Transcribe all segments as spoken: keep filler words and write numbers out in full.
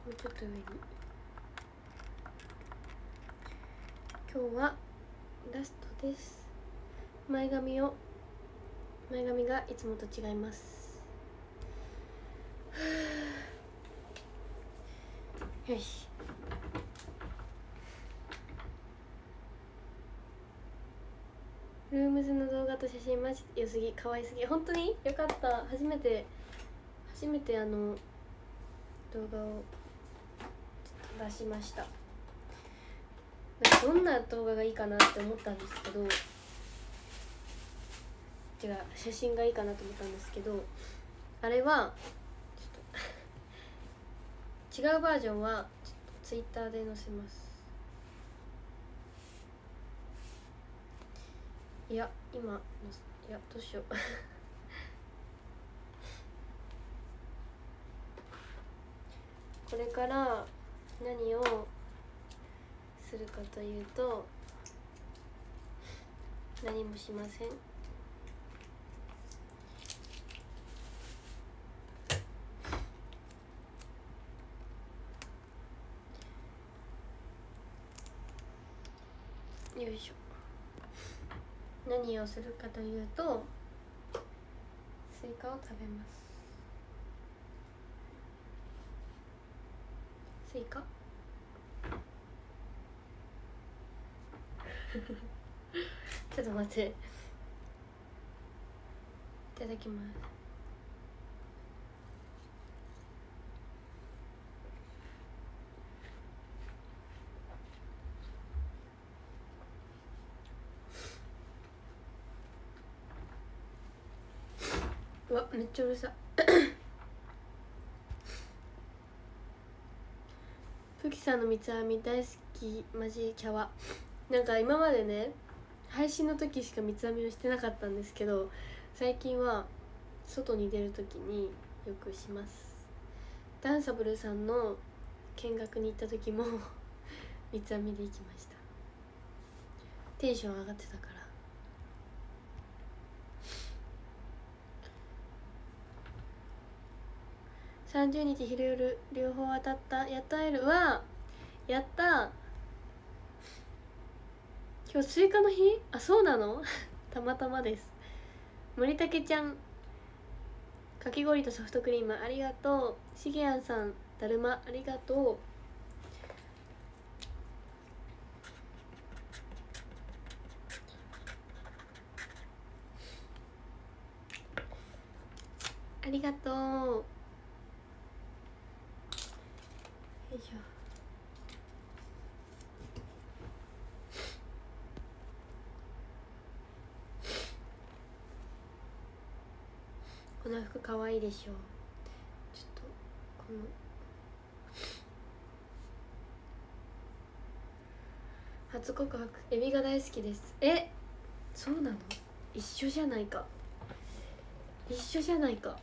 うちょっと上に。今日はラストです。前髪を前髪がいつもと違います。よし。ルームズの動画と写真マジ良すぎ、可愛すぎ。本当によかった。初めて初めてあの動画を出しました。どんな動画がいいかなって思ったんですけど、違う、写真がいいかなと思ったんですけど、あれはちょっと違うバージョンはちょっとツイッターで載せます。いや今のいやどうしようこれから何をするかというと、何もしません。よいしょ。何をするかというと、スイカを食べます。スイカちょっと待って、いただきます。うわ、めっちゃうるさプキさんの三つ編み大好き、マジキャワ。なんか今までね、配信の時しか三つ編みをしてなかったんですけど、最近は外に出る時によくします。ダンサブルさんの見学に行った時も三つ編みで行きました。テンション上がってたから。さんじゅうにち昼夜両方当たった。やっと会える。うわやった。今日スイカの日？あ、そうなのたまたまです。森竹ちゃん、かき氷とソフトクリームありがとう。しげやんさん、だるまありがとう。ありがとう。よいしょ。この服かわいいでしょ。ちょっとこの初告白、エビが大好きです。え、そうなの？一緒じゃないか一緒じゃないか。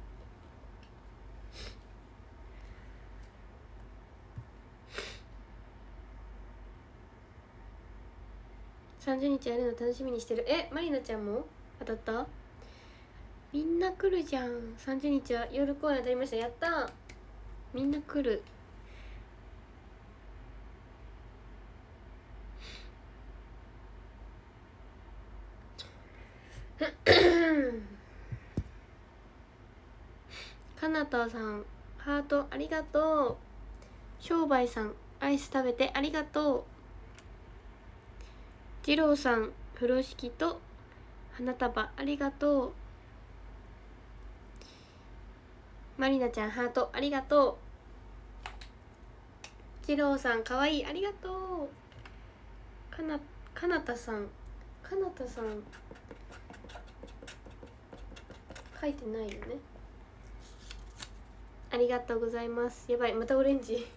さんじゅうにちやるの楽しみにしてる。え、まりなちゃんも当たった？みんな来るじゃん。さんじゅうにちは夜公演当たりました。やった。みんな来る。かなたさんハートありがとう。商売さんアイス食べてありがとう。二郎さん風呂敷と花束ありがとう。まりなちゃんハートありがとう。二郎さんかわいいありがとう。かなかなたさんかなたさん書いてないよね。ありがとうございます。やばい、またオレンジ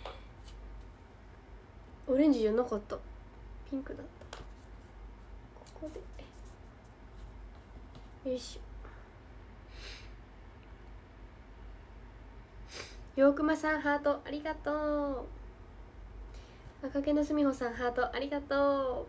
オレンジじゃなかった、ピンクだった。ここでよいしょ。ようくまさんハートありがとう。赤毛のすみほさんハートありがとう。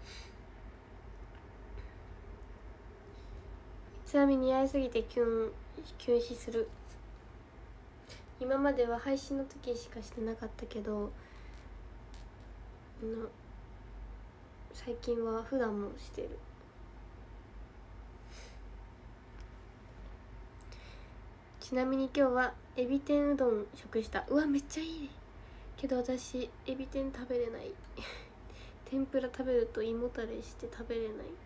三つ編み似合いすぎてキュン。 休止する。今までは配信の時しかしてなかったけど、の最近は普段もしてる。ちなみに今日はエビ天うどん食した。うわめっちゃいいね。けど私エビ天食べれない天ぷら食べると胃もたれして食べれない。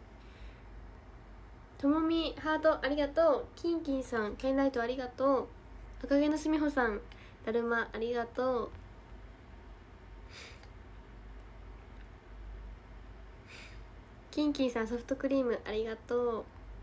ともみハートありがとう。キンキンさんケンライトありがとう。赤毛のすみほさんだるまありがとう。キンキンさんソフトクリームありがとう。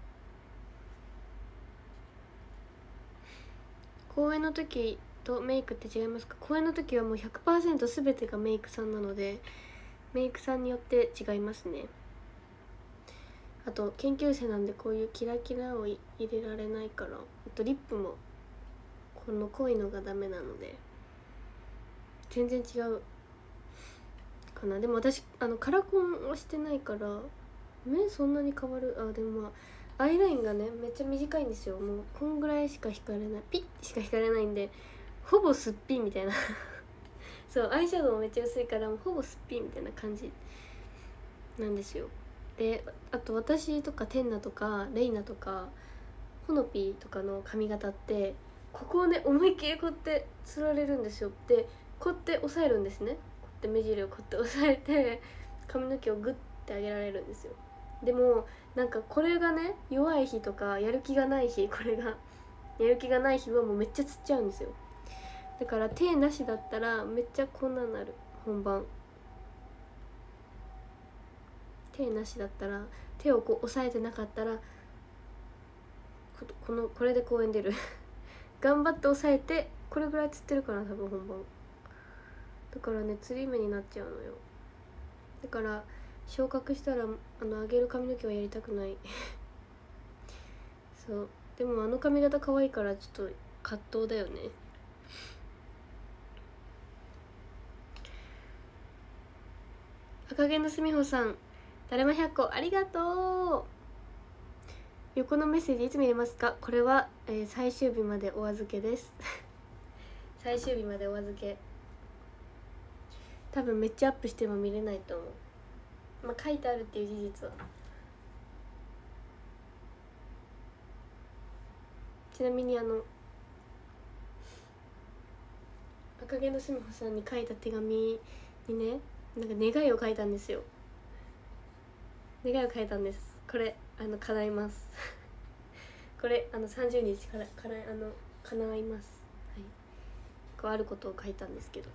公演の時とメイクって違いますか？公演の時はもう ひゃくパーセント 全てがメイクさんなので、メイクさんによって違いますね。あと研究生なんでこういうキラキラを入れられないから、あとリップもこの濃いのがダメなので全然違うかな。でも私あのカラコンをしてないから目そんなに変わる。あでもまあアイラインがねめっちゃ短いんですよ。もうこんぐらいしか引かれない、ピッしか引かれないんでほぼすっぴんみたいなそうアイシャドウもめっちゃ薄いからもうほぼすっぴんみたいな感じなんですよ。であと私とかテンナとかレイナとかホノピーとかの髪型ってここをね思いっきりこうやってつられるんですよ。でこうやって押さえるんですね。こうやって目尻をこうやって押さえて髪の毛をグッて上げられるんですよ。でもなんかこれがね弱い日とかやる気がない日、これがやる気がない日はもうめっちゃつっちゃうんですよ。だから手なしだったらめっちゃこんなになる。本番手なしだったら手をこう押さえてなかったら こ, このこれで公演出る頑張って押さえてこれぐらいつってるかな多分本番だからねつり目になっちゃうのよ。だから昇格したらあの上げる髪の毛はやりたくないそうでもあの髪型可愛いからちょっと葛藤だよね。赤毛のすみほさんだるまひゃっこありがとう。横のメッセージいつ見れますか？これは、えー、最終日までお預けです最終日までお預け。多分めっちゃアップしても見れないと思う。まあ書いてあるっていう事実は。ちなみにあの赤毛のすみほさんに書いた手紙にねなんか願いを書いたんですよ。願いを書いたんです。これあの叶いますこれあのさんじゅうにちからからあの叶います。はい、こうあることを書いたんですけど、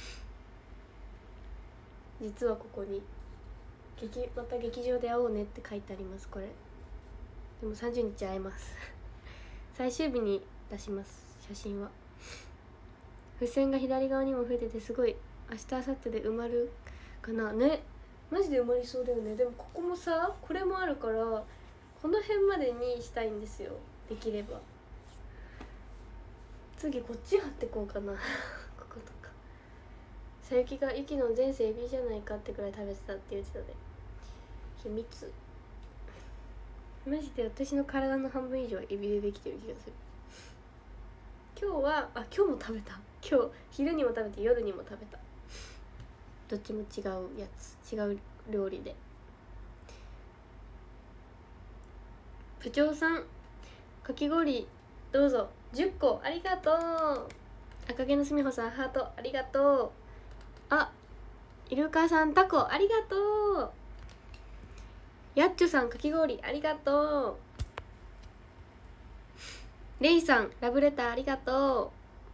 実はここに劇また劇場で会おうねって書いてあります。これでもさんじゅうにち会えます最終日に出します写真は。付箋が左側にも増えててすごい明日明後日で埋まるかなね。マジで埋まりそうだよね。でもここもさこれもあるからこの辺までにしたいんですよ。できれば次こっち貼ってこうかなこことか。さゆきがユキの前世エビじゃないかってくらい食べてたって言ってたで。秘密マジで私の体の半分以上はエビでできてる気がする。今日はあ今日も食べた。今日昼にも食べて夜にも食べた。どっちも違うやつ違う料理で。部長さんかき氷どうぞじゅっこありがとう。赤毛のすみほさんハートありがとう。あイルカさんタコありがとう。やっちょさんかき氷ありがとう。レイさんラブレターありがとう。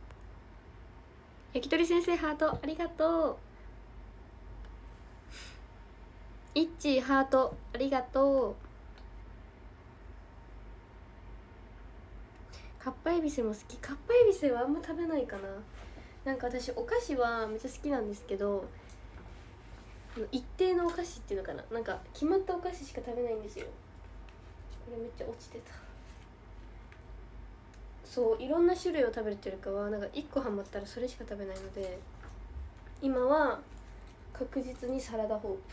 焼き鳥先生ハートありがとう。いっちーハートありがとう。かっぱえびせも好き。かっぱえびせはあんま食べないかな。なんか私お菓子はめっちゃ好きなんですけど一定のお菓子っていうのかな、なんか決まったお菓子しか食べないんですよ。これめっちゃ落ちてた。そういろんな種類を食べるっていうよりかはなんかいっこハマったらそれしか食べないので今は確実にサラダホー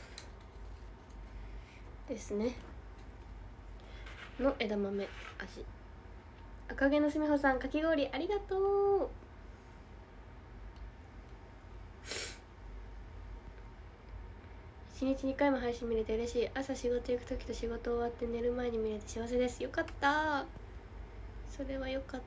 プですねの枝豆味。 赤毛のすみほさんかき氷ありがとう。一日にかいも配信見れて嬉しい。朝仕事行く時と仕事終わって寝る前に見れて幸せです。よかった、それはよかった。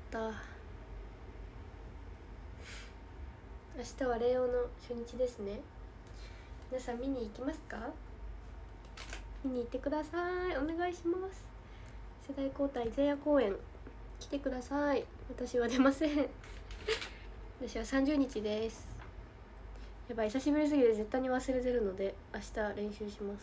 明日は霊王の初日ですね。皆さん見に行きますか？見に行ってください。お願いします。世代交代前夜公演来てください。私は出ません私はさんじゅうにちです。やばい、久しぶりすぎて絶対に忘れてるので明日練習します。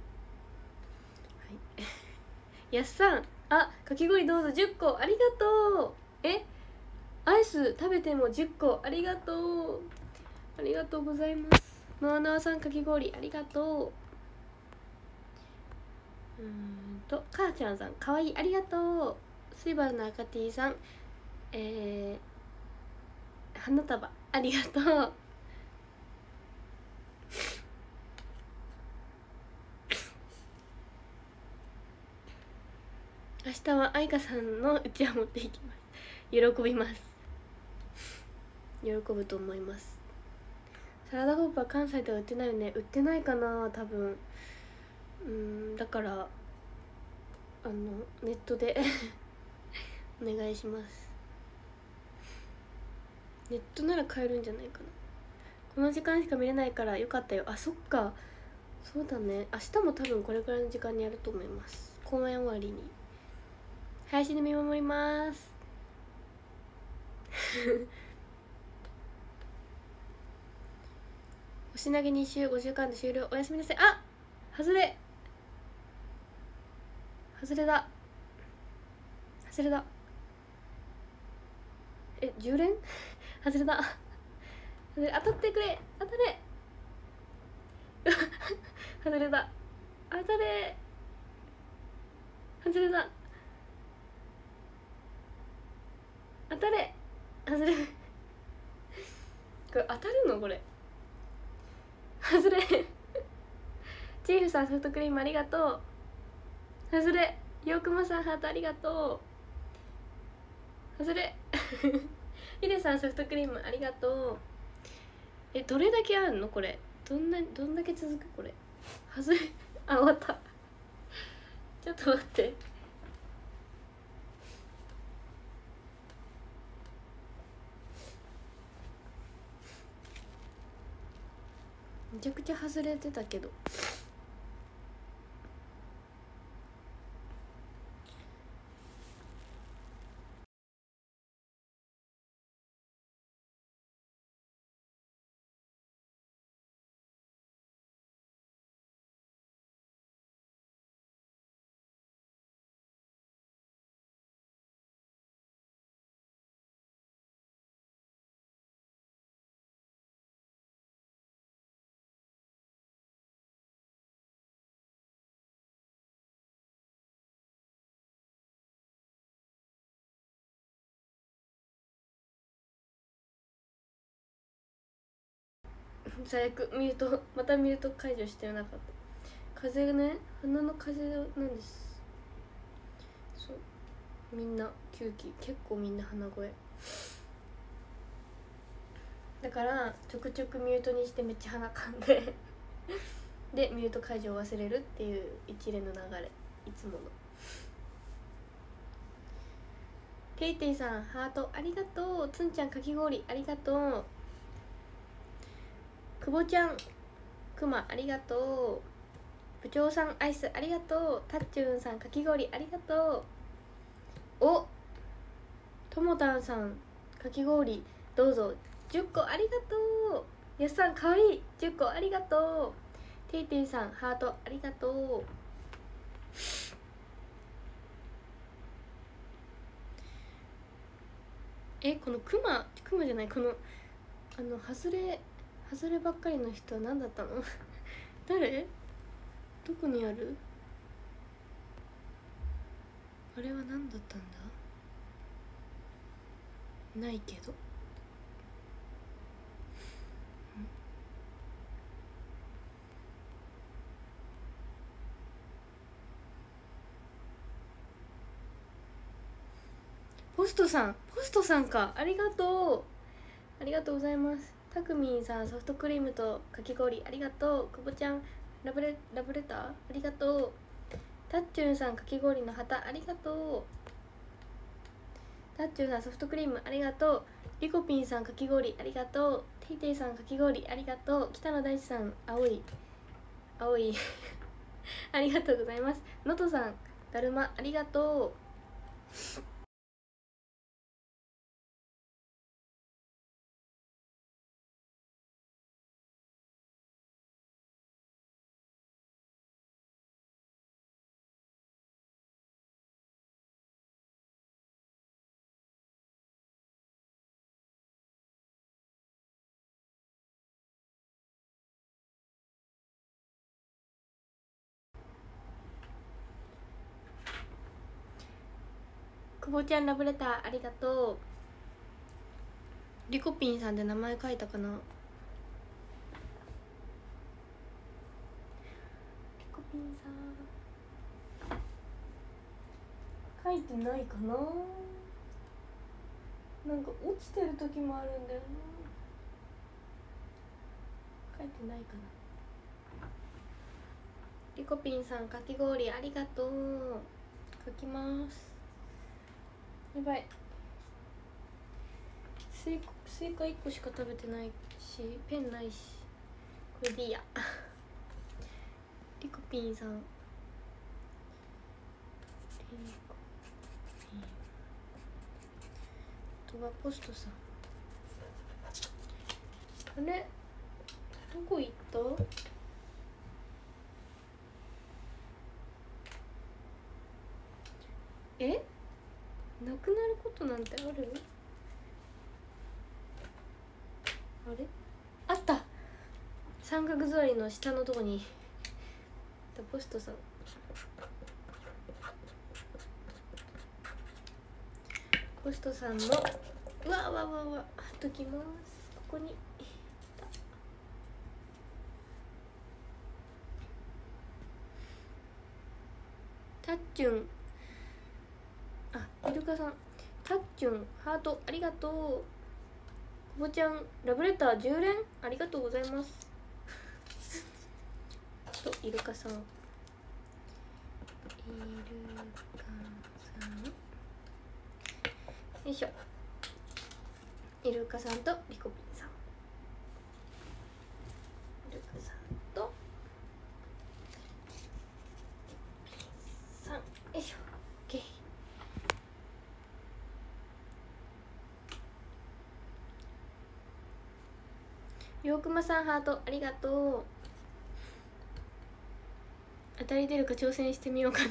はいやっさん、あ、かき氷どうぞじゅっこありがとう。え、アイス食べてもじゅっこありがとう。ありがとうございます。ノアノアさんかき氷ありがとう。うーんと母ちゃんさんかわいいありがとう。スイバルの赤 T さん、えー、花束ありがとう。明日は愛花さんのうちわ持っていきます。喜びます。喜ぶと思います。サラダホープは関西では売ってないよね。売ってないかな多分。うーん、だからあのネットでお願いします。ネットなら買えるんじゃないかな。この時間しか見れないからよかったよ。あ、そっか、そうだね。明日も多分これくらいの時間にやると思います。公演終わりに配信で見守ります星投げに週ごじゅうかんで終了。おやすみなさい。あ、外れ外れだ外れだえ、じゅう連外れだ外れ、当たってくれ、当たれ外れだ、当たれ、外れだ、当たれ、外れこれ当たるのこれ外れチーフさんソフトクリームありがとう。外れ、よくまさんハートありがとう。外れヒデさんソフトクリームありがとう。え、どれだけあるのこれ。どんなどんだけ続くこれ。外れあ、終わったちょっと待って、めちゃくちゃ外れてたけど。最悪、ミュート、またミュート解除してなかった。風がね、鼻の風なんです。そう、みんな吸気、結構みんな鼻声だからちょくちょくミュートにしてめっちゃ鼻かんででミュート解除を忘れるっていう一連の流れ、いつもの。テイテイさんハートありがとう。つんちゃんかき氷ありがとう。くぼちゃんくまありがとう。部長さんアイスありがとう。たっちゅんさんかき氷ありがとう。お、ともたんさんかき氷どうぞじゅっこありがとう。やすさんかわいいじゅっこありがとう。ていていさんハートありがとう。え、このクマクマじゃない、このあの外れ外ればっかりの人は何だったの誰、どこにある、あれは何だったんだ、ないけど。 ポストさんポストさんか、ありがとうありがとうございます。たくみんさんソフトクリームとかき氷ありがとう。くぼちゃんラブレラブレターありがとう。たっちゅんさんかき氷の旗ありがとう。たっちゅんさんソフトクリームありがとう。リコピンさんかき氷ありがとう。ていていさんかき氷ありがとう。北野大地さん青い青いありがとうございます。のとさんだるまありがとう。くぼちゃんラブレターありがとう。リコピンさんで名前書いたかな。リコピンさん書いてないかな。なんか落ちてる時もあるんだよな。書いてないかな。リコピンさんかき氷ありがとう。書きます。やばい、スイカスイカいっこしか食べてないしペンないし、これでいいやリコピンさん、リコピン、あとはポストさん。あれどこ行った？え？なくなることなんてある？あれ？あった。三角座りの下のとこにポストさん。ポストさんのうわうわうわうわ貼っときます。ここにたっちゅん、あ、イルカさん、たっちゅんハートありがとう。こぼちゃんラブレターじゅう連ありがとうございますとイルカさん、イルカさんよいしょ、イルカさんとリコピンさん、イルカさんとさん、よいしょ、オッケー。ようくまさんハートありがとう。当たり出るか挑戦してみようかな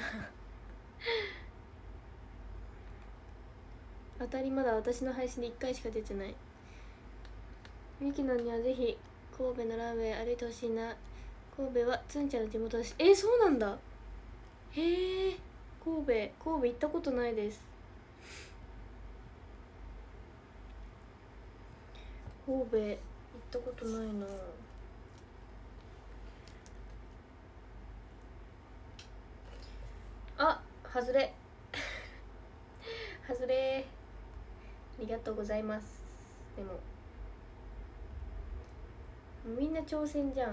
当たりまだ私の配信でいっかいしか出てない。ミキノにはぜひ神戸のランウェイ歩いてほしいな。神戸はつんちゃんの地元だし。えー、そうなんだ。へえ、神戸神戸行ったことないです。神戸行ったことないな。あ、外れ外れ、ありがとうございます。でもみんな挑戦じゃん。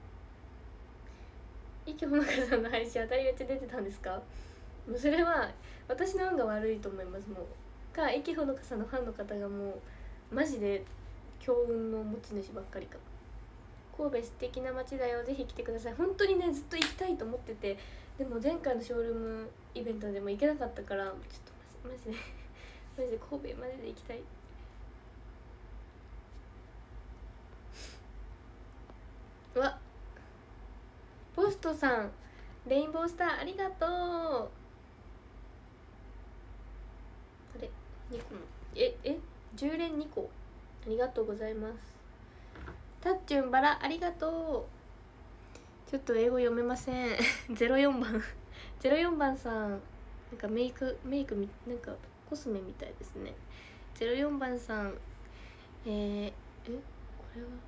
池ほのかさんの配信当たりめっちゃ出てたんですか？もうそれは私の運が悪いと思います。もうか池ほのかさんのファンの方がもうマジで強運の持ち主ばっかりか。神戸素敵な街だよ、ぜひ来てください。本当にねずっと行きたいと思ってて、でも前回のショールームイベントでも行けなかったから、ちょっとマジマジでマジで神戸マジで行きたい。うわ、ポストさんレインボースターありがとう。あれにこのええじゅう連にこありがとうございます。たっちゅんバラありがとう。ちょっと英語読めませんゼロよんばんゼロよんばんさん、なんかメイクメイクみなんかコスメみたいですね。ゼロよんばんさん、えー、えこれは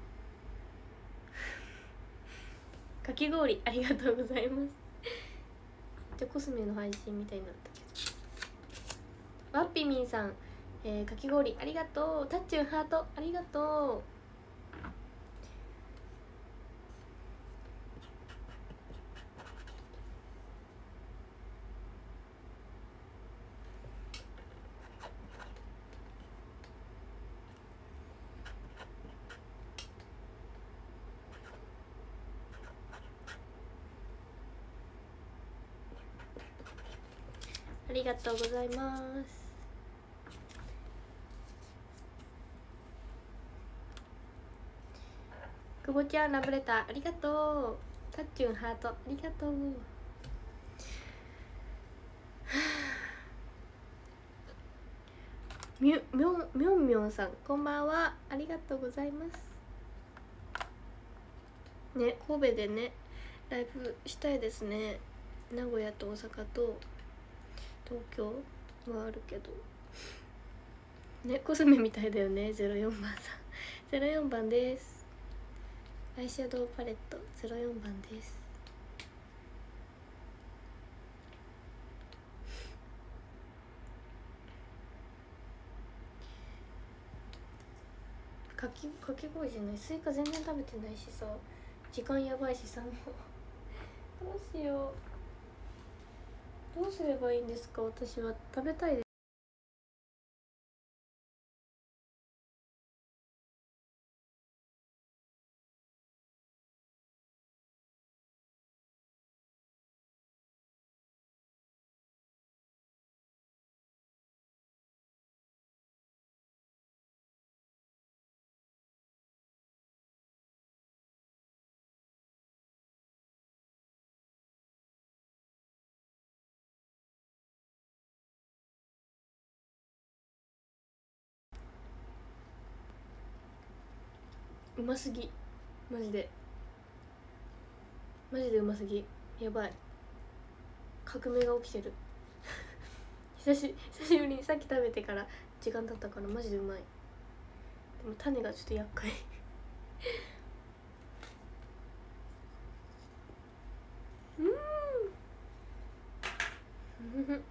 かき氷ありがとうございますじゃコスメの配信みたいになったけど、 バッピミンさん、えー、かき氷ありがとう。タッチュンハートありがとう。ありがとうございます。くぼちゃんラブレターありがとう。タッチュンハートありがとう。みゅみょんみょんみょんさんこんばんは、ありがとうございますね。神戸でねライブしたいですね。名古屋と大阪と東京はあるけどね。コスメみたいだよね。ゼロよんばんさんゼロよんばんです。アイシャドウパレットゼロよんばんです。かきかき氷じゃない、スイカ全然食べてないしさ、時間やばいしさ、もうどうしよう、どうすればいいんですか。私は食べたいです。うますぎ、マジでマジでうますぎ、やばい、革命が起きてる久し久しぶりにさっき食べてから時間経ったからマジでうまい。でも種がちょっと厄介うん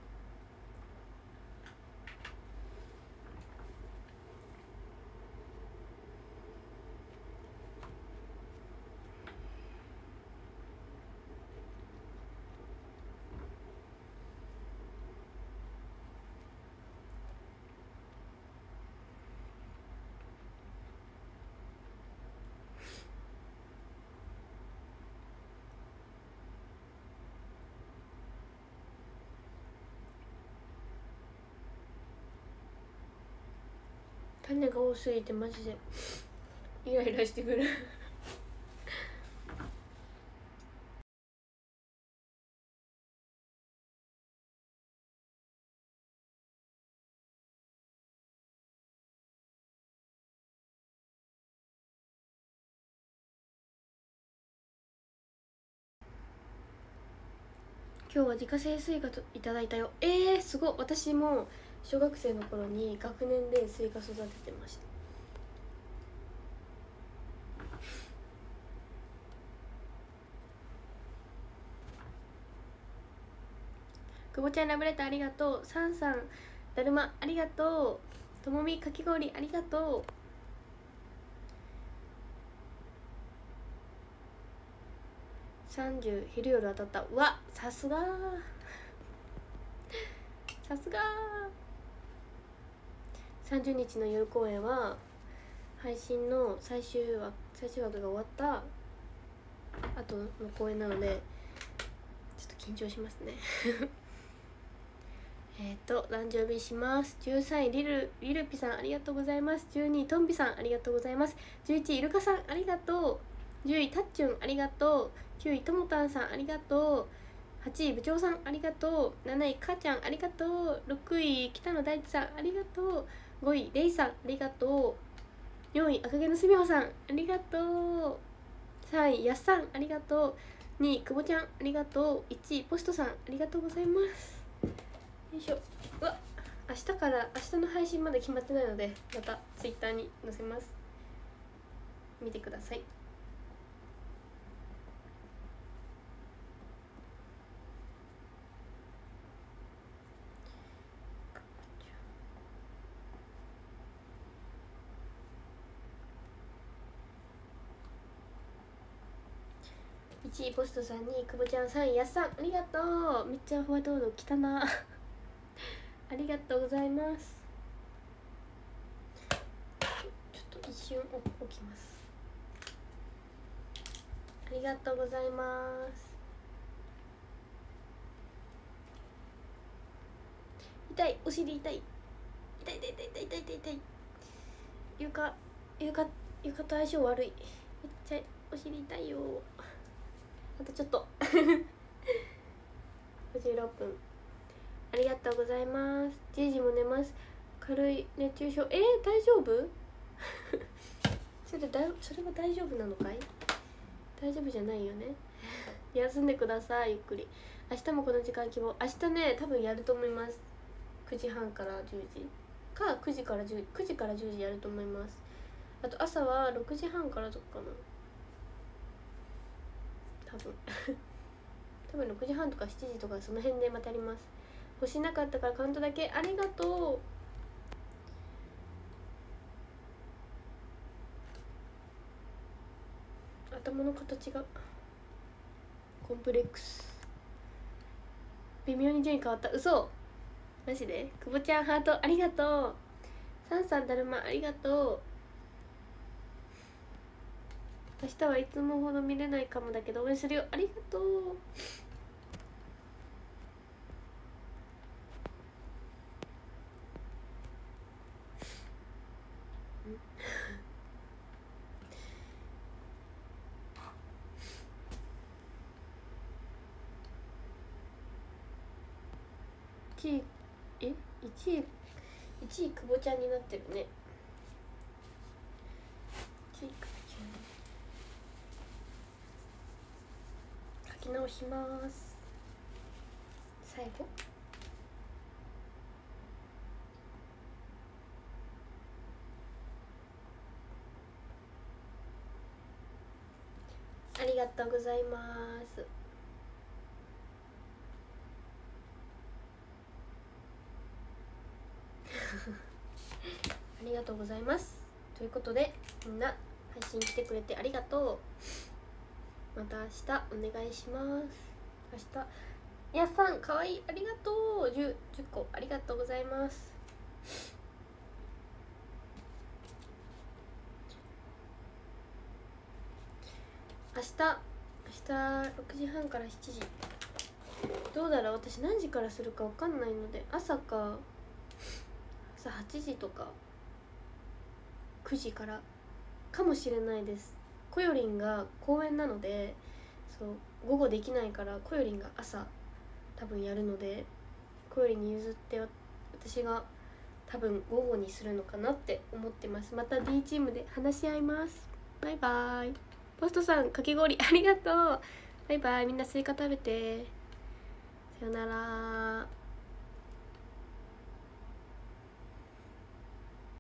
種が多すぎてマジでイライラしてくる今日は自家製スイカといただいたよ。えー、すごい。私も小学生の頃に学年でスイカ育ててました。くぼちゃんラブレターありがとう。さんさんだるまありがとう。ともみかき氷ありがとう。さんじゅう昼夜当たった。うわ、さすがさすがさんじゅうにちの夜公演は配信の最終話最終枠が終わった後の公演なのでちょっと緊張しますねえっと誕生日します。じゅうさんいリルリルピさんありがとうございます。じゅうにいトンビさんありがとうございます。じゅういちいイルカさんありがとう。じゅういタッチュンありがとう。きゅういともたんさんありがとう。はちい部長さんありがとう。なないかちゃんありがとう。ろくい北野大地さんありがとう。ごいレイさんありがとう。よんい赤毛のすみほさんありがとう。さんいやっさんありがとう。にいくぼちゃんありがとう。いちいポストさんありがとうございます。よいしょ。うわ、明日から明日の配信まで決まってないのでまたツイッターに載せます。見てください。 いちいポストさん、にいくぼちゃん、さんいやっさん、ありがとう。めっちゃホワイトボード来たなありがとうございます。ちょっと一瞬起きます。ありがとうございます。痛い、お尻痛い痛い痛い痛い痛い痛い痛い痛い。床床床と相性悪い。めっちゃお尻痛いよ。あとちょっとごじゅうろっぷん。ありがとうございます。じいじも寝ます。軽い熱中症。えー、大丈夫それだそれは大丈夫なのかい？大丈夫じゃないよね休んでください、ゆっくり。明日もこの時間希望。明日ね、多分やると思います。くじはんからじゅうじか、くじからじゅう、くじからじゅうじやると思います。あと朝はろくじはんからとかかな、多分多分ろくじはんとかしちじとかその辺でまたやります。欲しなかったからカウントだけ。ありがとう。頭の形がコンプレックス。微妙に順位変わった。嘘マジで。くぼちゃんハートありがとう。さんさんだるまありがとう。明日はいつもほど見れないかもだけど応援するよ。ありがとういちいえいちいいちいくぼちゃんになってるね。いちいくぼちゃん書き直します。最後ありがとうございますありがとうございます。ということでみんな配信来てくれてありがとう。また明日お願いします。明日やっさんかわいいありがとう。 10, 10個ありがとうございます。明日明日ろくじはんからしちじどうだろう。私何時からするか分かんないので朝か朝はちじとかくじからかもしれないです。こよりんが公演なのでそう午後できないからこよりんが朝多分やるのでこよりんに譲って私が多分午後にするのかなって思ってます。また D チームで話し合います。バイバイ。ポストさんかき氷ありがとう。バイバイ。みんなスイカ食べて。さよなら。